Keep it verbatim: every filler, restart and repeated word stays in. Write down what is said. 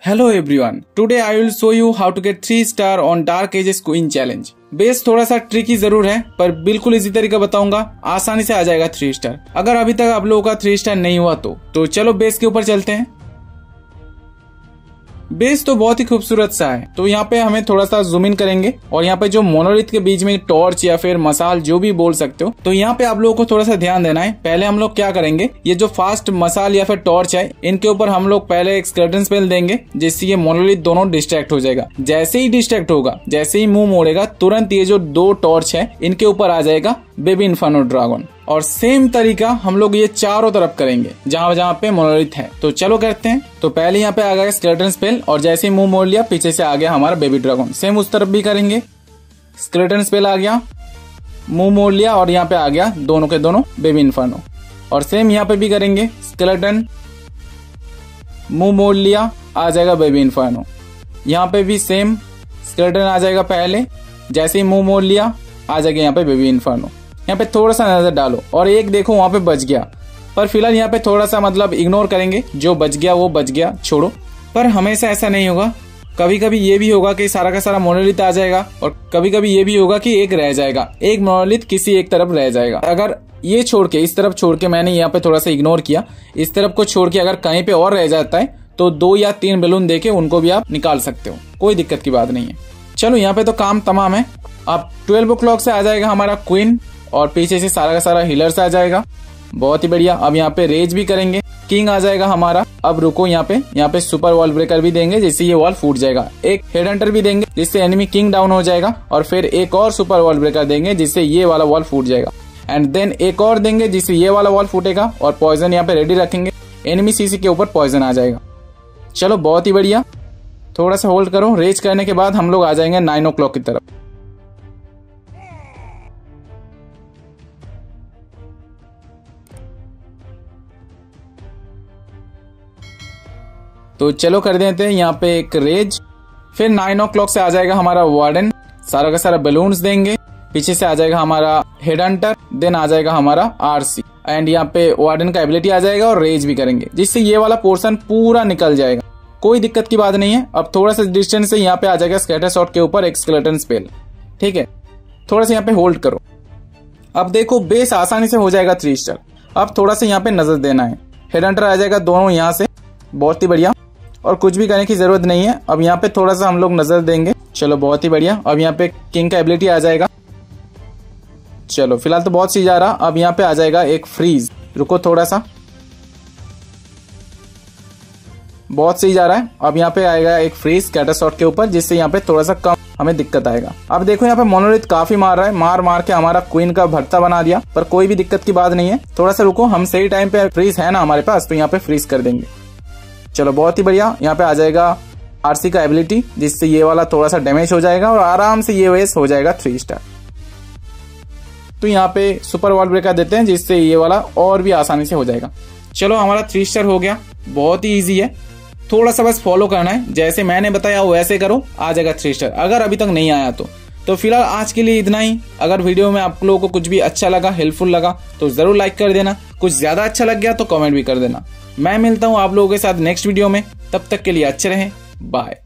Hello everyone. Today I will show you how to get three star on Dark Ages Queen Challenge. Base थोड़ा सा tricky जरूर है पर बिल्कुल इसी तरीका बताऊंगा, आसानी से आ जाएगा थ्री स्टार। अगर अभी तक आप लोगों का थ्री स्टार नहीं हुआ तो तो चलो बेस के ऊपर चलते हैं। बेस तो बहुत ही खूबसूरत सा है, तो यहाँ पे हमें थोड़ा सा जूम इन करेंगे और यहाँ पे जो मोनोलिथ के बीच में टॉर्च या फिर मसाल जो भी बोल सकते हो, तो यहाँ पे आप लोगों को थोड़ा सा ध्यान देना है। पहले हम लोग क्या करेंगे, ये जो फास्ट मसाल या फिर टॉर्च है इनके ऊपर हम लोग पहले एक स्केलेटन स्पेल देंगे जिससे ये मोनोलिथ दोनों डिस्ट्रैक्ट हो जाएगा। जैसे ही डिस्ट्रैक्ट होगा, जैसे ही मुंह मोड़ेगा, तुरंत ये जो दो टॉर्च है इनके ऊपर आ जाएगा बेबी इन्फर्नो ड्रैगन। और सेम तरीका हम लोग ये चारों तरफ करेंगे जहां जहां पे मोनोलिथ है। तो चलो करते हैं। तो पहले यहाँ पे आ गया स्केलेटन स्पेल और जैसे ही मुंह मोड़ लिया पीछे से आ गया हमारा बेबी ड्रैगन। सेम उस तरफ भी करेंगे, स्केलेटन स्पेल आ गया, मुंह मोड़ लिया और यहाँ पे आ गया दोनों के दोनों बेबी इन्फर्नो। और सेम यहाँ पे भी करेंगे, स्केलेटन, मुंह मोड़ लिया, आ जाएगा बेबी इन्फर्नो। यहाँ पे भी सेम स्केलेटन आ जाएगा पहले, जैसे ही मुंह मोड़ लिया आ जाएगा यहाँ पे बेबी इन्फर्नो। यहाँ पे थोड़ा सा नजर डालो और एक देखो वहां पे बच गया, पर फिलहाल यहाँ पे थोड़ा सा मतलब इग्नोर करेंगे, जो बच गया वो बच गया, छोड़ो। पर हमेशा ऐसा नहीं होगा, कभी कभी ये भी होगा कि सारा का सारा मोनोलिथ आ जाएगा और कभी कभी ये भी होगा कि एक रह जाएगा, एक मोनोलिथ किसी एक तरफ रह जाएगा। अगर ये छोड़ के, इस तरफ छोड़ के, मैंने यहाँ पे थोड़ा सा इग्नोर किया, इस तरफ को छोड़ के अगर कहीं पे और रह जाता है तो दो या तीन बैलून देके उनको भी आप निकाल सकते हो, कोई दिक्कत की बात नहीं है। चलो यहाँ पे तो काम तमाम है। अब ट्वेल्व ओ क्लॉक से आ जाएगा हमारा क्वीन और पीछे से सारा का सारा हीलर्स आ जाएगा, बहुत ही बढ़िया। अब यहाँ पे रेज भी करेंगे, किंग आ जाएगा हमारा। अब रुको, यहाँ पे यहाँ पे सुपर वॉल ब्रेकर भी देंगे जिससे ये वॉल फूट जाएगा। एक हेड हंटर भी देंगे जिससे एनिमी किंग डाउन हो जाएगा और फिर एक और सुपर वॉल ब्रेकर देंगे जिससे ये वाला वॉल फूट जाएगा। एंड देन एक और देंगे जिससे ये वाला वॉल फूटेगा और पॉइजन यहाँ पे रेडी रखेंगे, एनिमी सीसी के ऊपर पॉइजन आ जाएगा। चलो बहुत ही बढ़िया, थोड़ा सा होल्ड करो। रेज करने के बाद हम लोग आ जाएंगे नाइन ओ क्लॉक की तरफ। तो चलो कर देते हैं यहाँ पे एक रेज। फिर नाइन ओ क्लॉक से आ जाएगा हमारा वार्डन, सारा का सारा बलून्स देंगे, पीछे से आ जाएगा हमारा हेड हंटर, देन आ जाएगा हमारा आरसी एंड यहाँ पे वार्डन का एबिलिटी आ जाएगा और रेज भी करेंगे जिससे ये वाला पोर्शन पूरा निकल जाएगा, कोई दिक्कत की बात नहीं है। अब थोड़ा सा डिस्टेंस से यहाँ पे आ जाएगा स्कैटर शॉट के ऊपर एक स्केलेटन स्पेल, ठीक है। थोड़ा सा यहाँ पे होल्ड करो। अब देखो बेस आसानी से हो जाएगा थ्री स्टार। अब थोड़ा सा यहाँ पे नजर देना है, हेड हंटर आ जाएगा दोनों यहाँ से, बहुत ही बढ़िया। और कुछ भी करने की जरूरत नहीं है। अब यहाँ पे थोड़ा सा हम लोग नजर देंगे, चलो बहुत ही बढ़िया। अब यहाँ पे किंग का एबिलिटी आ जाएगा। चलो फिलहाल तो बहुत चीज आ रहा। अब यहाँ पे आ जाएगा एक फ्रीज, रुको थोड़ा सा, बहुत सही जा रहा है। अब यहाँ पे आएगा एक फ्रीज स्कैटर शॉट के ऊपर जिससे यहाँ पे थोड़ा सा कम हमें दिक्कत आएगा। अब देखो यहाँ पे मोनोलिथ काफी मार रहा है, मार मार के हमारा क्वीन का भरता बना दिया, पर कोई भी दिक्कत की बात नहीं है। थोड़ा सा रुको, हम सही टाइम पे फ्रीज है ना हमारे पास, तो यहाँ पे फ्रीज कर देंगे। चलो बहुत ही बढ़िया। यहाँ पे आ जाएगा आरसी का एबिलिटी जिससे ये वाला थोड़ा सा डैमेज हो जाएगा और आराम से ये वेस हो जाएगा थ्री स्टार। तो यहाँ पे सुपर वॉल ब्रेकर देते हैं जिससे ये वाला और भी आसानी से हो जाएगा। चलो हमारा थ्री स्टार हो गया, बहुत ही इजी है। थोड़ा सा बस फॉलो करना है, जैसे मैंने बताया वैसे करो, आ जाएगा थ्री स्टार। अगर अभी तक नहीं आया तो तो फिलहाल आज के लिए इतना ही। अगर वीडियो में आप लोगों को कुछ भी अच्छा लगा, हेल्पफुल लगा, तो जरूर लाइक कर देना। कुछ ज्यादा अच्छा लग गया तो कमेंट भी कर देना। मैं मिलता हूँ आप लोगों के साथ नेक्स्ट वीडियो में, तब तक के लिए अच्छे रहें, बाय।